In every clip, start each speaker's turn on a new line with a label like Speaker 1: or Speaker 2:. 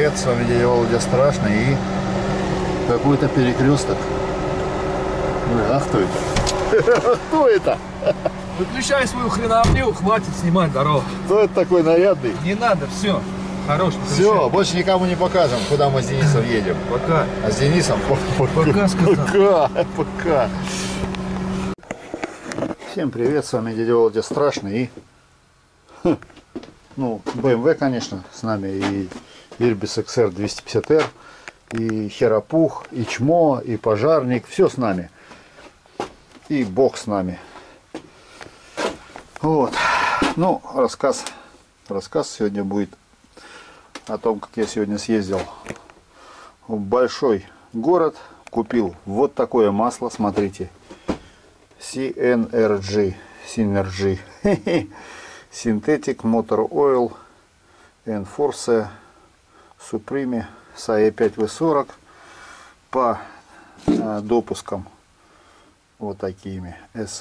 Speaker 1: привет, с вами дядя Володя Страшный и какой-то перекресток. А кто это? Кто это?
Speaker 2: Выключай свою хреновню, хватит снимать дорогу.
Speaker 1: Кто это такой нарядный?
Speaker 2: Не надо, все. Хорош.
Speaker 1: Все, больше никому не покажем, куда мы с Денисом едем.
Speaker 2: Пока.
Speaker 1: А с Денисом
Speaker 2: Пока сказал.
Speaker 1: Пока. Всем привет, с вами дядя Володя Страшный и ну, BMW, конечно, с нами и Ирбис XR 250R, и Херапух, и Чмо, и Пожарник, все с нами. И Бог с нами. Вот. Ну, рассказ сегодня будет о том, как я сегодня съездил в большой город, купил вот такое масло, смотрите, Synergy Synthetic Motor Oil Enforce Supreme SAE 5V40 по допускам вот такими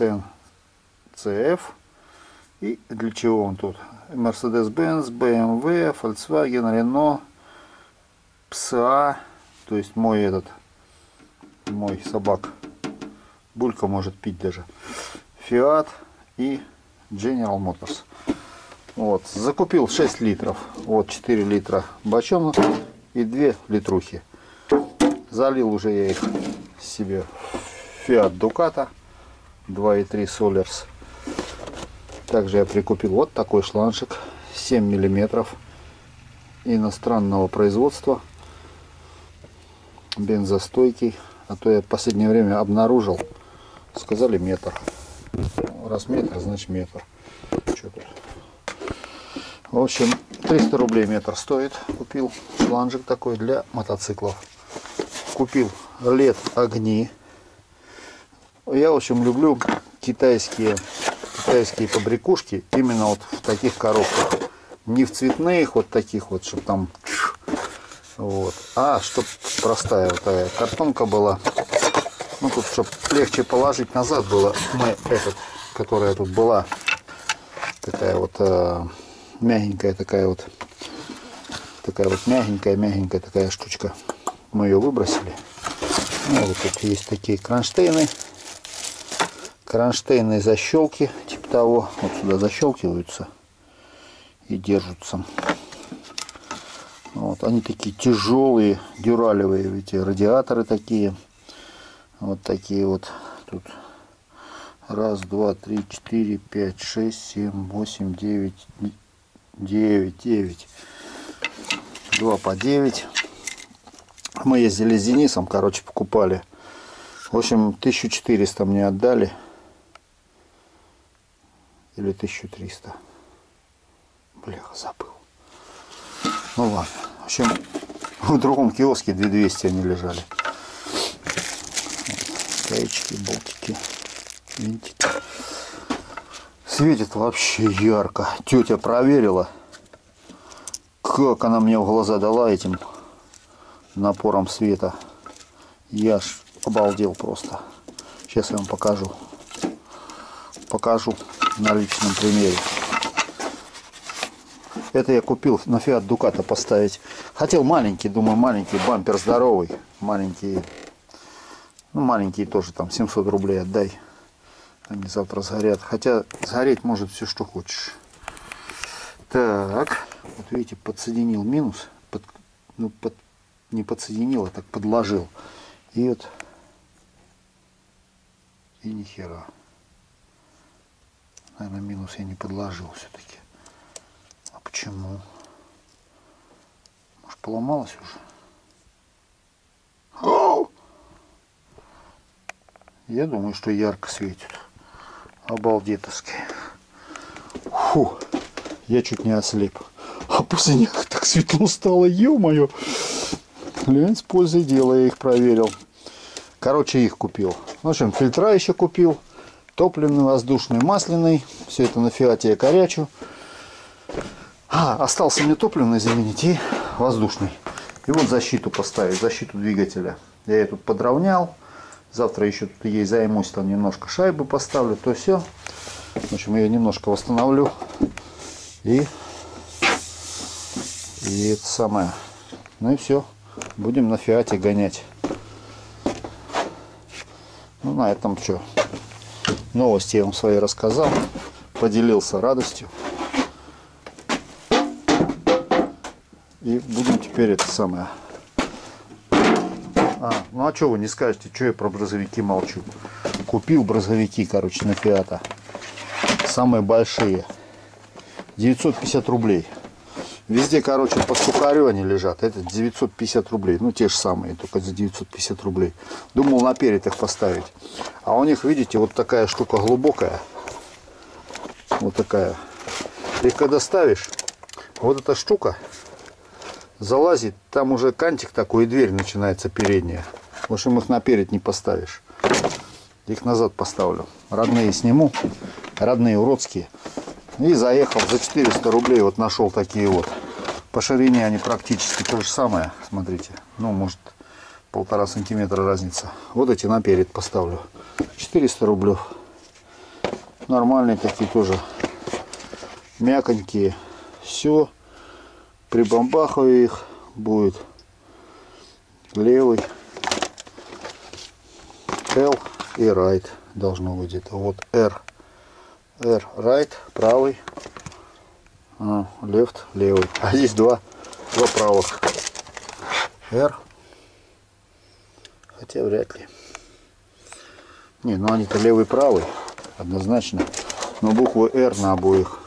Speaker 1: SNCF. И для чего он тут? Mercedes-Benz, BMW, Volkswagen, Renault, PSA, то есть мой собак Булька может пить даже, Fiat и General Motors. Вот, закупил 6 литров, вот 4 литра бочонок и 2 литрухи. Залил уже я их себе в Fiat Ducato 2.3 Solers. Также я прикупил вот такой шланжик 7 миллиметров иностранного производства, бензостойкий, а то я в последнее время обнаружил, сказали метр. Раз метр, значит метр. Что тут? В общем, 300 рублей метр стоит. Купил шланжик такой для мотоциклов. Купил LED огни. Я, в общем, люблю китайские побрякушки именно вот в таких коробках. Не в цветных вот таких вот, чтобы там вот, а чтобы простая вот такая картонка была. Ну тут, чтобы легче положить назад было. Которая тут была, такая вот мягенькая, такая вот мягенькая такая штучка. Мы ее выбросили. Ну, вот тут есть такие кронштейны, защелки, типа того. Вот сюда защелкиваются и держатся. Вот они такие тяжелые, дюралевые, эти радиаторы такие. Вот такие вот тут. Раз, два, три, 4, 5, 6, 7, 8, 9. 2 по 9. Мы ездили с Денисом, короче, покупали. В общем, 1400 мне отдали. Или 1300. Бляха, забыл. Ну ладно. В общем, в другом киоске 2200 они лежали. Гаечки, болтики. Винтик. Светит вообще ярко. Тетя проверила, как она мне в глаза дала этим напором света. Я ж обалдел просто. Сейчас я вам покажу на личном примере. Это я купил на Fiat Ducato поставить. Хотел маленький, думаю, маленький бампер здоровый, маленький. Ну, маленькие тоже там 700 рублей отдай. Они завтра сгорят. Хотя сгореть может все, что хочешь. Так. Вот видите, подсоединил минус. Не подсоединил, а так подложил. И вот. И ни хера. Наверное, минус я не подложил все-таки. А почему? Может, поломалось уже? О! Я думаю, что ярко светит. Обалдетовски. Фу, я чуть не ослеп. А после них так светло стало, ё-моё. Глянь, с пользой дела я их проверил. Короче, их купил. В общем, фильтра еще купил. Топливный, воздушный, масляный. Все это на Фиате я корячу. Остался мне топливный заменить и воздушный. И вот защиту поставить, защиту двигателя. Я ее тут подровнял. Завтра еще тут ей займусь, там немножко шайбы поставлю, то все. В общем, ее немножко восстановлю. И это самое. Ну и все. Будем на Фиате гонять. Ну, на этом что. Новости я вам свои рассказал. Поделился радостью. И будем теперь это самое... ну а что вы не скажете, что я про брызговики молчу? Купил брызговики, короче, на Фиата. Самые большие. 950 рублей. Везде, короче, по сухарю они лежат. Это 950 рублей. Ну, те же самые, только за 950 рублей. Думал наперед их поставить. А у них, видите, вот такая штука глубокая. Вот такая. Их когда ставишь, вот эта штука залазит. Там уже кантик такой, и дверь начинается передняя. В общем, их наперед не поставишь. Их назад поставлю. Родные сниму. Родные уродские. И заехал за 400 рублей. Вот нашел такие вот. По ширине они практически то же самое. Смотрите. Ну, может, 1,5 сантиметра разница. Вот эти наперед поставлю. 400 рублей. Нормальные такие тоже. Мяконькие. Все. Прибамбахаю их. Будет левый. L и right. Должно быть это. Вот R. R right, правый, left, левый. А здесь два правых. R. Хотя вряд ли. Не, ну они-то левый, правый. Однозначно. Но буквы R на обоих.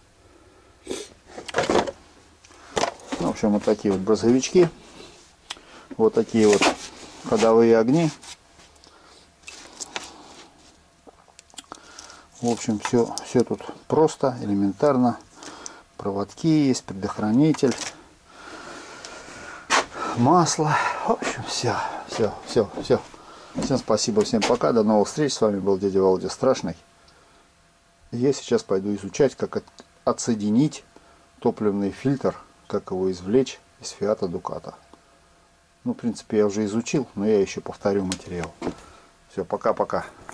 Speaker 1: Ну, в общем, вот такие вот брызговички. Вот такие вот ходовые огни. В общем, все тут просто, элементарно. Проводки есть, предохранитель, масло. В общем, все. Всем спасибо, всем пока, до новых встреч. С вами был дядя Володя Страшный. Я сейчас пойду изучать, как отсоединить топливный фильтр, как его извлечь из Фиата Дукато. Ну, в принципе, я уже изучил, но я еще повторю материал. Все, пока-пока.